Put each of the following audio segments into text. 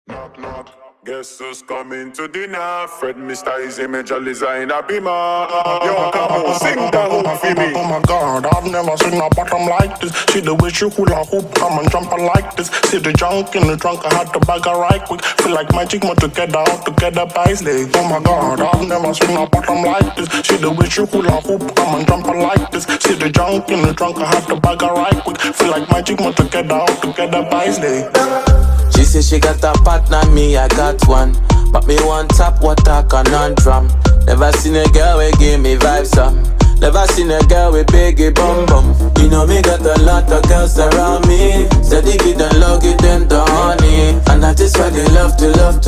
Knock, knock. Guess who's coming to dinner? Fred, MrEazi, Major Lazer in a beamer. Yo, K4mo, sing the hook for me. Oh my God, I've never seen a bottom like this. See the way she hula hoop, come and jump like this. See the junk in the trunk, I had to bag her right quick. Feel like magic, more together, all together by slave. Oh my God, I've never seen a bottom like this. See the way she hula hoop, come and jump like this. See the junk in the trunk, I had to bag her right quick. Feel like magic, more together, all together by slave. She say she got a partner, me I got one. But me want tap water conundrum. Never seen a girl with give me vibes up. Never seen a girl with biggie bum bum. You know me got a lot of girls around me. Steady give them love, give them the honey. And that is why they love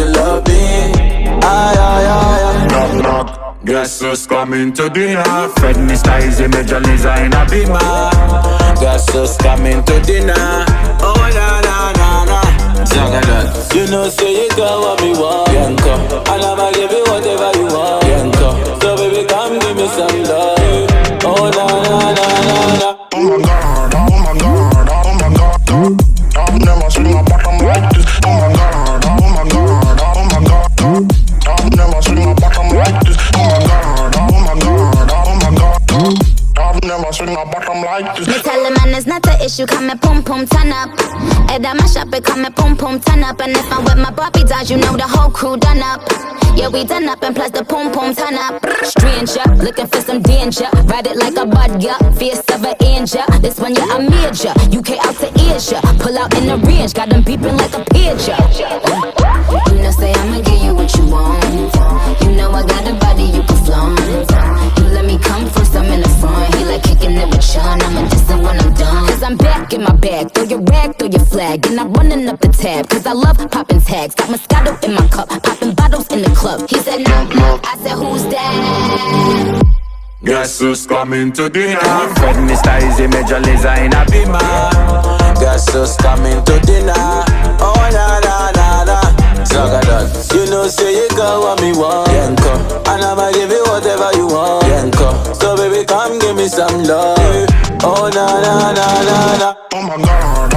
me. Ay, ay, ay, ay. Knock, knock. Guess who's coming to dinner? Fred, MrEazi, Major Lazer in a beamer. Guess who's coming to dinner? Oh na na na na. You know say you got what me want, Yanko. And I'ma give you whatever you want, Yanko. So baby come give me some love. Oh na na na na na. Oh my God, oh my God, oh my God. I've never seen a bottom like this. Oh my God, oh my God, oh my God. I've never seen a bottom like this. Oh my God, oh my God, oh my God. I've never seen a bottom like this. Me tell the man it's not an issue, come and pum pum turn up. Head on my shop, it come and pum pum turn up. And if I'm with my Barbie dolls, you know the whole crew done up. Yeah, we done up and plus the pum pum turn up. Stranger, looking for some danger. Ride it like a bud, yeah, fierce of an angel. This one, yeah, I'm major. UK out to Asia, pull out in the range, got them beeping like a pager. You know, say I'ma give you what you want. You know I got a body you can flaunt. You let me come first, I'm in the front. He like kicking it with Sean, I'ma diss it when I'm done. Cause I'm back in my bag, throw your rag, throw your flag. And I'm running up the tab, cause I love popping tags. Got Moscato in my cup, popping bottles in the club. He said knock knock, I said who's that? Guess who's coming to dinner? Fred, MrEazi, Major Lazer in a beamer. Guess who's coming to dinner? Oh na na na na. You know say you got what me want, Yanko. And I'ma give you whatever you want, Yanko. So baby come give me some love. Oh na na na na na. Oh my God.